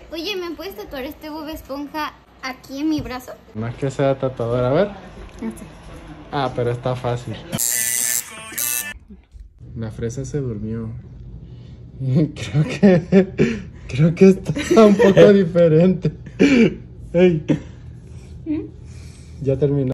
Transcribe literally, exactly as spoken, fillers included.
Oye, ¿me puedes tatuar este Bob Esponja aquí en mi brazo? No es que sea tatuador, a ver. No sé. Ah, pero está fácil. La fresa se durmió. Creo que... Creo que está un poco diferente. Hey. Ya terminó.